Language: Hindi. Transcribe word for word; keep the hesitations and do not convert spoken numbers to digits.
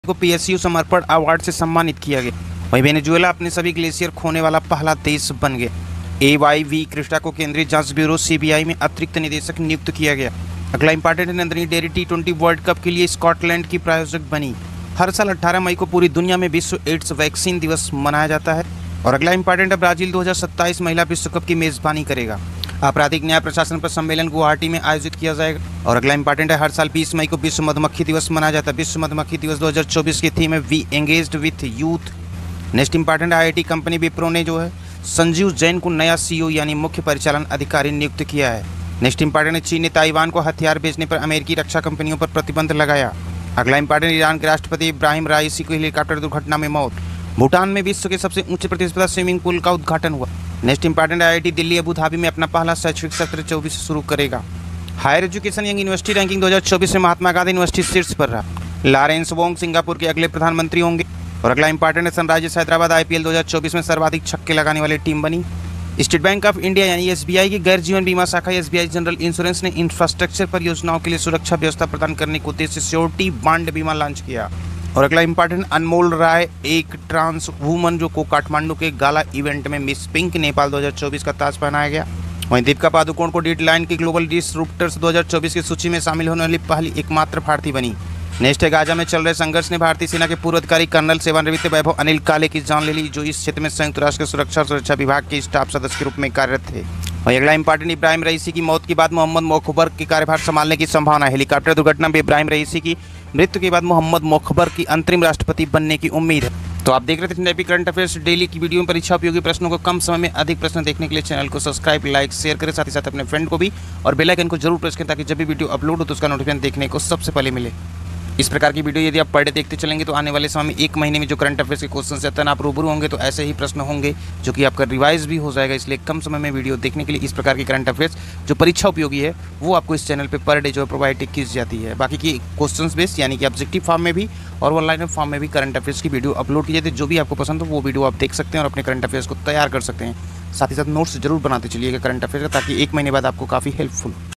को पीएसयू समर्पण अवार्ड से सम्मानित किया गया। वहीं वेनेजुएला अपने सभी ग्लेशियर खोने वाला पहला देश बन गया। ए वाई वी कृष्णा को केंद्रीय जांच ब्यूरो सीबीआई में अतिरिक्त निदेशक नियुक्त किया गया। अगला important Nandini dairy T twenty world cup के लिए स्कॉटलैंड की प्रायोजक बनी। हर साल अठारह मई को पूरी दुनिया में विश्व एड्स वैक्सीन दिवस मनाया जाता है। और अगला इंपॉर्टेंट है, ब्राजील दो हज़ार सत्ताईस महिला विश्व कप की मेजबानी करेगा। आपराधिक न्याय प्रशासन पर सम्मेलन गुवाहाटी में आयोजित किया जाएगा। और अगला इंपॉर्टेंट है, हर साल बीस मई को विश्व मधुमक्खी दिवस मनाया जाता है। विश्व मधुमक्खी दिवस दो हज़ार चौबीस की थीम है we engaged with youth. Next important, IIT company Wipro ने जो है संजीव जैन को नया सीईओ यानी मुख्य परिचालन अधिकारी नियुक्त किया है। नेक्स्ट इंपॉर्टेंट है, चीन ने ताइवान को हथियार बेचने पर अमेरिकी रक्षा कंपनियों पर प्रतिबंध लगाया। अगला इंपॉर्टेंट, ईरान के राष्ट्रपति इब्राहिम राइसी को हेलीकॉप्टर दुर्घटना में मौत। भूटान में विश्व के सबसे ऊंचे प्रतिस्पर्धा स्विमिंग पूल का उद्घाटन हुआ। Next important, IIT Delhi Abu Dhabi में अपना पहला शैक्षणिक सत्र चौबीस से शुरू करेगा। Higher education young university ranking दो हज़ार चौबीस में महात्मा गांधी यूनिवर्सिटी शीर्ष पर रहा। लॉरेंस वोंग सिंगापुर के अगले प्रधानमंत्री होंगे। और अगला इंपॉर्टेंट है, सनराइजर्स हैदराबाद आईपीएल दो हज़ार चौबीस में सर्वाधिक छक्के लगाने वाली टीम बनी। स्टेट बैंक ऑफ इंडिया यानी एसबीआई की गैर जीवन बीमा शाखा एसबीआई जनरल इंश्योरेंस ने इंफ्रास्ट्रक्चर परियोजनाओं के लिए सुरक्षा व्यवस्था प्रदान करने के उद्देश्य से श्योरिटी बॉन्ड बीमा लॉन्च किया। और अगला इंपॉर्टेंट, अनमोल राय एक ट्रांस वुमन जो को काठमांडू के गाला इवेंट में मिस पिंक नेपाल दो हज़ार चौबीस का ताज पहनाया गया। वहीं दीपिका पादुकोण को डेडलाइन की ग्लोबल डिस्ट्रप्टर्स दो हज़ार चौबीस की सूची में शामिल होने वाली पहली एकमात्र भारतीय बनी। नेक्स्ट है, गाजा में चल रहे संघर्ष ने भारतीय सेना के पूर्व अधिकारी कर्नल सेवानिवृत्त वैभव अनिल काले की जान ले ली, जो इस क्षेत्र में संयुक्त राष्ट्र के सुरक्षा और सुरक्षा विभाग के स्टाफ सदस्य के रूप में कार्यरत थे। वहीं अगला इंपॉर्टेंट, इब्राहिम रईसी की मौत के बाद मोहम्मद मोखबर के कार्यभार संभालने की संभावना है। हेलीकॉप्टर दुर्घटना में इब्राहिम रईसी की मृत्यु के बाद मोहम्मद मोखबर की अंतरिम राष्ट्रपति बनने की उम्मीद है। तो आप देख रहे थे स्नैपी करंट अफेयर्स डेली की वीडियो में परीक्षा उपयोगी प्रश्नों को कम समय में अधिक प्रश्न देखने के लिए चैनल को सब्सक्राइब, लाइक, शेयर करें, साथ ही साथ अपने फ्रेंड को भी, और बेल आइकन को जरूर प्रेस करें ताकि जब भी वीडियो अपलोड हो तो उसका नोटिफिकेशन देखने को सबसे पहले मिले। इस प्रकार की वीडियो यदि आप पर डे देखते चलेंगे तो आने वाले समय में एक महीने में जो करंट अफेयर्स के क्वेश्चन से तन आप रूबरू होंगे तो ऐसे ही प्रश्न होंगे जो कि आपका रिवाइज भी हो जाएगा। इसलिए कम समय में वीडियो देखने के लिए इस प्रकार की करंट अफेयर्स जो परीक्षा उपयोगी है वो आपको इस चैनल पे पर डे जो है प्रोवाइड की जाती है। बाकी की क्वेश्चंस बेस्ड यानी कि ऑब्जेक्टिव फॉर्म में भी और ऑनलाइन फॉर्म में भी करंट अफेयर्स की वीडियो अपलोड की जाती है। जो भी आपको पसंद हो वो वीडियो आप देख सकते हैं और अपने करंट अफेयर्स को तैयार कर सकते हैं। साथ ही साथ नोट्स जरूर बनाते चलिएगा करंट अफेयर्स का, ताकि एक महीने बाद आपको काफ़ी हेल्पफुल